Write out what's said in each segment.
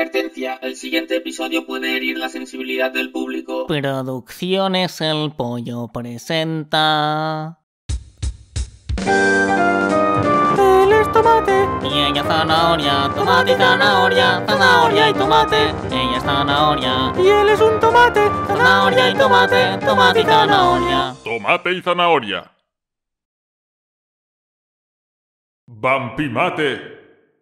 Advertencia, el siguiente episodio puede herir la sensibilidad del público. Producciones El Pollo presenta... Él es tomate. Y ella zanahoria, tomate y zanahoria, zanahoria y tomate. Ella es zanahoria, Y él es un tomate. zanahoria y tomate, tomate y zanahoria. Tomate y zanahoria. Vampimate.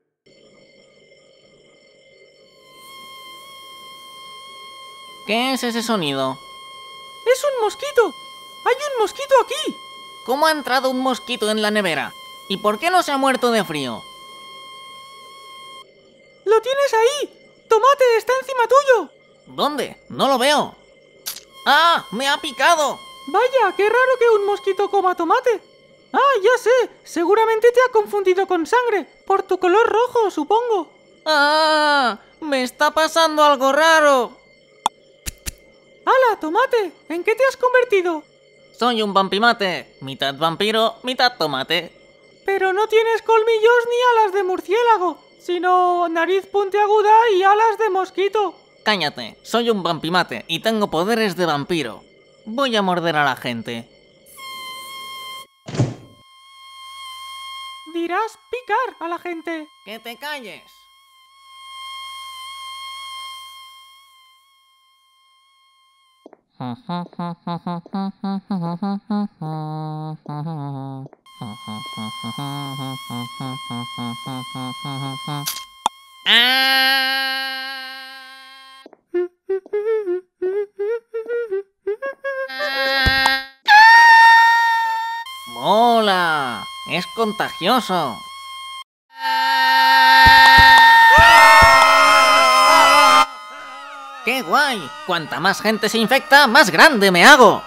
¿Qué es ese sonido? Es un mosquito. Hay un mosquito aquí. ¿Cómo ha entrado un mosquito en la nevera? ¿Y por qué no se ha muerto de frío? Lo tienes ahí. Tomate, está encima tuyo. ¿Dónde? No lo veo. ¡Ah! ¡Me ha picado! Vaya, qué raro que un mosquito coma tomate. Ah, ya sé. Seguramente te ha confundido con sangre. Por tu color rojo, supongo. ¡Ah! ¡Me está pasando algo raro! ¡Hala, tomate! ¿En qué te has convertido? Soy un vampimate, mitad vampiro, mitad tomate. Pero no tienes colmillos ni alas de murciélago, sino nariz puntiaguda y alas de mosquito. Cállate, soy un vampimate y tengo poderes de vampiro. Voy a morder a la gente. Dirás picar a la gente. ¡Que te calles! ¡Mola! ¡Es contagioso! ¡Qué guay! Cuanta más gente se infecta, más grande me hago.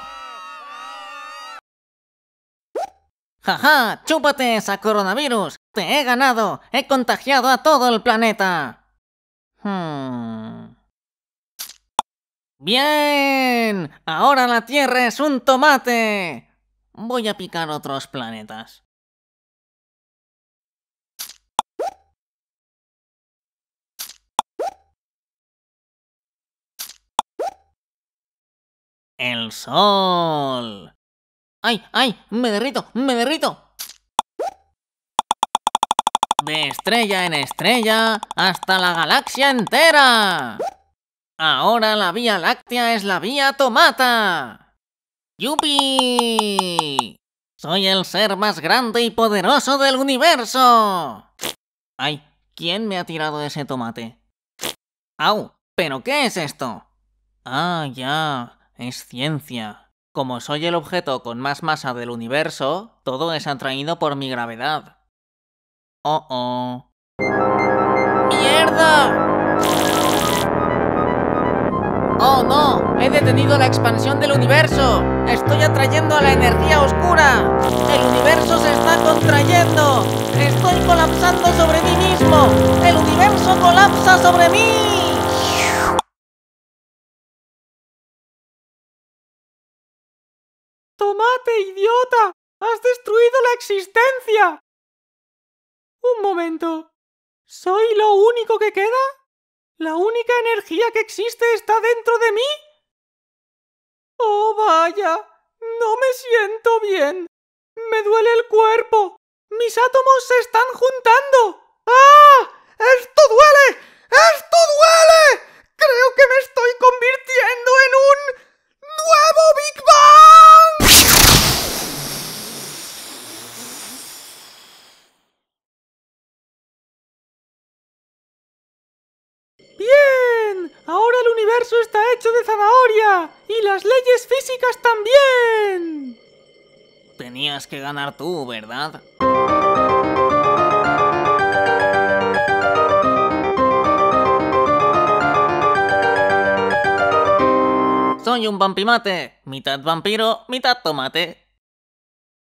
¡Jaja! ¡Chúpate esa coronavirus! ¡Te he ganado! ¡He contagiado a todo el planeta! ¡Bien! ¡Ahora la Tierra es un tomate! Voy a picar otros planetas. ¡El sol! ¡Ay, ay! ¡Me derrito! ¡Me derrito! De estrella en estrella hasta la galaxia entera. Ahora la Vía Láctea es la Vía Tomata. ¡Yupi! Soy el ser más grande y poderoso del universo. ¡Ay! ¿Quién me ha tirado ese tomate? ¡Au! ¿Pero qué es esto? Ah, ya. Es ciencia. Como soy el objeto con más masa del universo, todo es atraído por mi gravedad. ¡Oh, oh! ¡Mierda! ¡Oh, no! ¡He detenido la expansión del universo! ¡Estoy atrayendo a la energía oscura! ¡El universo se está contrayendo! ¡Estoy colapsando sobre mí mismo! ¡El universo colapsa sobre mí! ¡Tomate, idiota! ¡Has destruido la existencia! Un momento. ¿Soy lo único que queda? ¿La única energía que existe está dentro de mí? ¡Oh, vaya! No me siento bien. Me duele el cuerpo. Mis átomos se están juntando. ¡Ah! ¡Esto duele! ¡Esto duele! Creo que me estoy convirtiendo en un nuevo Big Bang. ¡Bien! Ahora el universo está hecho de zanahoria. Y las leyes físicas también. Tenías que ganar tú, ¿verdad? Soy un vampimate, mitad vampiro, mitad tomate.